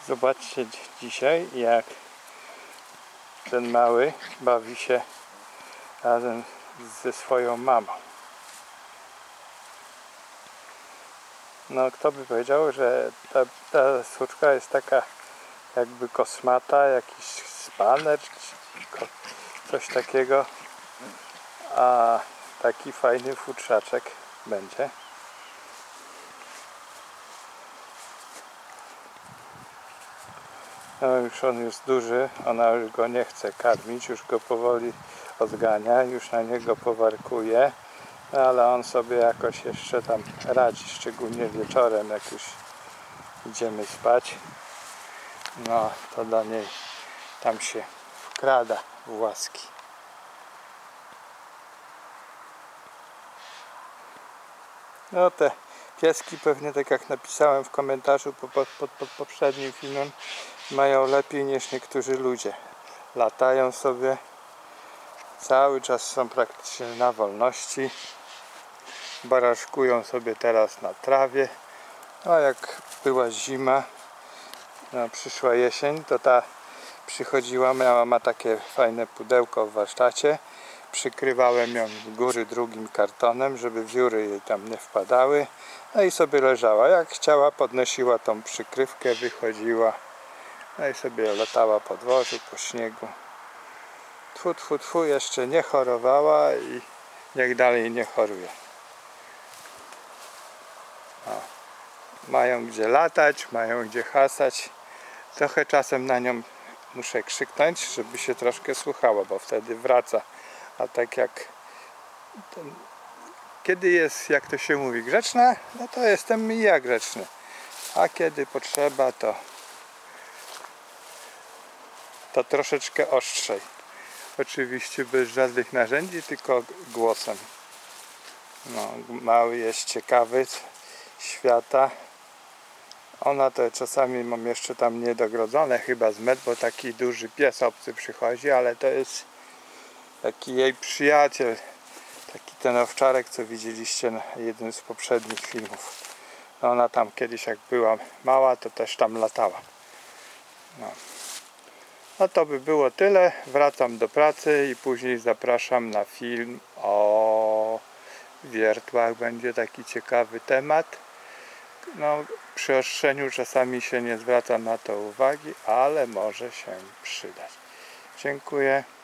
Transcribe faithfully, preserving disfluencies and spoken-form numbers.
Zobaczcie dzisiaj, jak ten mały bawi się razem ze swoją mamą. No, kto by powiedział, że ta, ta suczka jest taka jakby kosmata, jakiś spaner, czy coś takiego, a taki fajny futrzaczek będzie. No, już on jest duży, ona już go nie chce karmić, już go powoli odgania, już na niego powarkuje, no, ale on sobie jakoś jeszcze tam radzi, szczególnie wieczorem, jak już idziemy spać. No, to dla niej tam się wkrada w łaski. No, te pieski pewnie, tak jak napisałem w komentarzu pod, pod, pod, pod poprzednim filmem, mają lepiej niż niektórzy ludzie. Latają sobie, cały czas są praktycznie na wolności, baraszkują sobie teraz na trawie. A jak była zima, no, przyszła jesień, to ta przychodziła, miała ma takie fajne pudełko w warsztacie. Przykrywałem ją z góry drugim kartonem, żeby wióry jej tam nie wpadały. No i sobie leżała. Jak chciała, podnosiła tą przykrywkę, wychodziła. No i sobie latała po dworzu, po śniegu. Tfu, tfu, tfu, jeszcze nie chorowała i niech dalej nie choruje. O. Mają gdzie latać, mają gdzie hasać. Trochę czasem na nią muszę krzyknąć, żeby się troszkę słuchała, bo wtedy wraca. A tak jak ten, kiedy jest, jak to się mówi, grzeczna, no to jestem i ja grzeczny. A kiedy potrzeba, to to troszeczkę ostrzej. Oczywiście bez żadnych narzędzi, tylko głosem. No, mały jest ciekawy świata. Ona to czasami mam jeszcze tam niedogrodzone chyba z metr, bo taki duży pies obcy przychodzi, ale to jest taki jej przyjaciel, taki ten owczarek, co widzieliście na jednym z poprzednich filmów. No, ona tam kiedyś, jak była mała, to też tam latała. No. No to by było tyle. Wracam do pracy i później zapraszam na film o wiertłach. Będzie taki ciekawy temat. No, przy ostrzeniu czasami się nie zwraca na to uwagi, ale może się przydać. Dziękuję.